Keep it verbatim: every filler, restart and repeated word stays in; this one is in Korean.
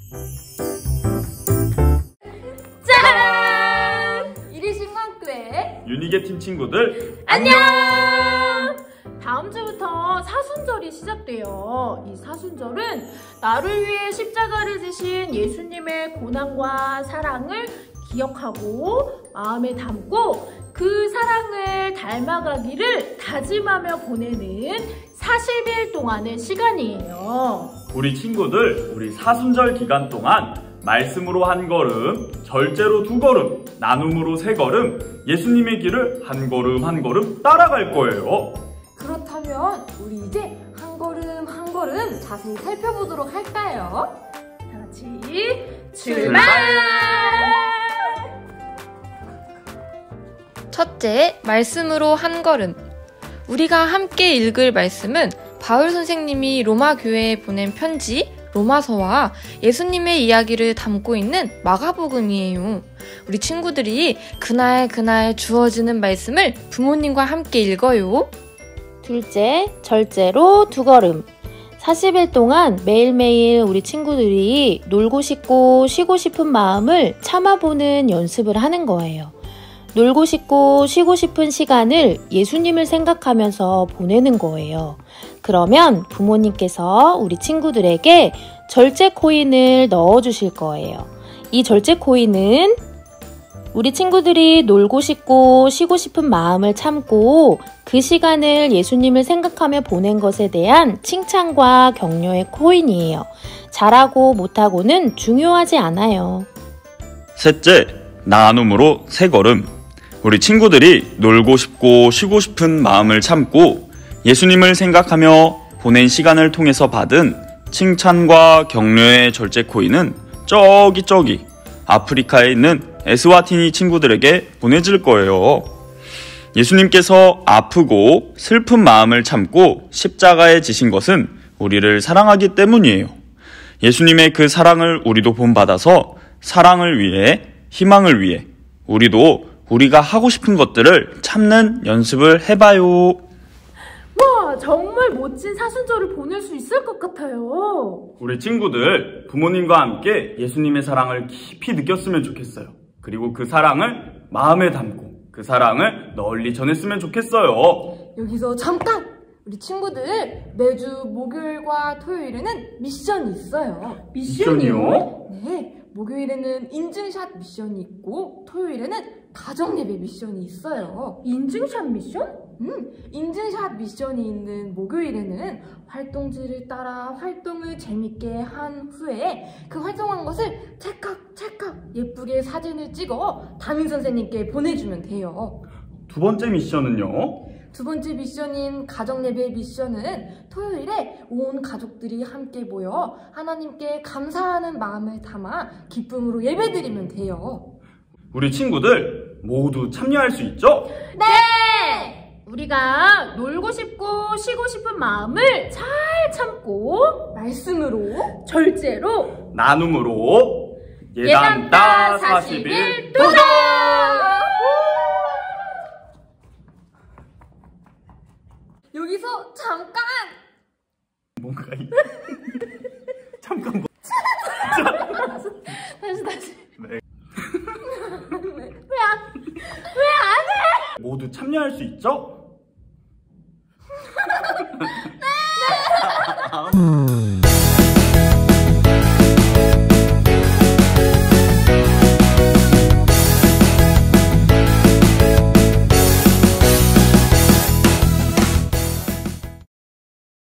짠! 이리식만교회 유니게 팀 친구들 안녕! 다음 주부터 사순절이 시작돼요. 이 사순절은 나를 위해 십자가를 지신 예수님의 고난과 사랑을 기억하고 마음에 담고 그 사랑을 닮아가기를 다짐하며 보내는 사십 일 동안의 시간이에요. 우리 친구들, 우리 사순절 기간 동안 말씀으로 한 걸음, 절제로 두 걸음, 나눔으로 세 걸음, 예수님의 길을 한 걸음 한 걸음 따라갈 거예요. 그렇다면 우리 이제 한 걸음 한 걸음 자세히 살펴보도록 할까요? 다 같이 출발! 첫째, 말씀으로 한 걸음. 우리가 함께 읽을 말씀은 바울 선생님이 로마 교회에 보낸 편지 로마서와 예수님의 이야기를 담고 있는 마가복음이에요. 우리 친구들이 그날 그날 주어지는 말씀을 부모님과 함께 읽어요. 둘째, 절제로 두 걸음. 사십 일 동안 매일매일 우리 친구들이 놀고 싶고 쉬고 싶은 마음을 참아보는 연습을 하는 거예요. 놀고 싶고 쉬고 싶은 시간을 예수님을 생각하면서 보내는 거예요. 그러면 부모님께서 우리 친구들에게 절제 코인을 넣어주실 거예요. 이 절제 코인은 우리 친구들이 놀고 싶고 쉬고 싶은 마음을 참고 그 시간을 예수님을 생각하며 보낸 것에 대한 칭찬과 격려의 코인이에요. 잘하고 못하고는 중요하지 않아요. 셋째, 나눔으로 세 걸음. 우리 친구들이 놀고 싶고 쉬고 싶은 마음을 참고 예수님을 생각하며 보낸 시간을 통해서 받은 칭찬과 격려의 절제 코인은 저기 저기 아프리카에 있는 에스와티니 친구들에게 보내질 거예요. 예수님께서 아프고 슬픈 마음을 참고 십자가에 지신 것은 우리를 사랑하기 때문이에요. 예수님의 그 사랑을 우리도 본받아서 사랑을 위해, 희망을 위해 우리도 우리가 하고 싶은 것들을 참는 연습을 해봐요. 와, 정말 멋진 사순절을 보낼 수 있을 것 같아요. 우리 친구들, 부모님과 함께 예수님의 사랑을 깊이 느꼈으면 좋겠어요. 그리고 그 사랑을 마음에 담고 그 사랑을 널리 전했으면 좋겠어요. 여기서 잠깐! 우리 친구들 매주 목요일과 토요일에는 미션이 있어요. 미션이요? 네, 목요일에는 인증샷 미션이 있고 토요일에는 가정예배 미션이 있어요. 인증샷 미션? 음, 인증샷 미션이 있는 목요일에는 활동지를 따라 활동을 재밌게 한 후에 그 활동한 것을 찰칵 찰칵 예쁘게 사진을 찍어 담임 선생님께 보내주면 돼요. 두 번째 미션은요? 두 번째 미션인 가정예배 미션은 토요일에 온 가족들이 함께 모여 하나님께 감사하는 마음을 담아 기쁨으로 예배드리면 돼요. 우리 친구들 모두 참여할 수 있죠? 네! 우리가 놀고 싶고 쉬고 싶은 마음을 잘 참고 말씀으로 절제로 나눔으로 예담따 사십 일 도전! 여기서 잠깐! 뭔가 이... 잠깐 뭐... 다시 다시 네. 왜 안, 왜 안 해? 모두 참여할 수 있죠?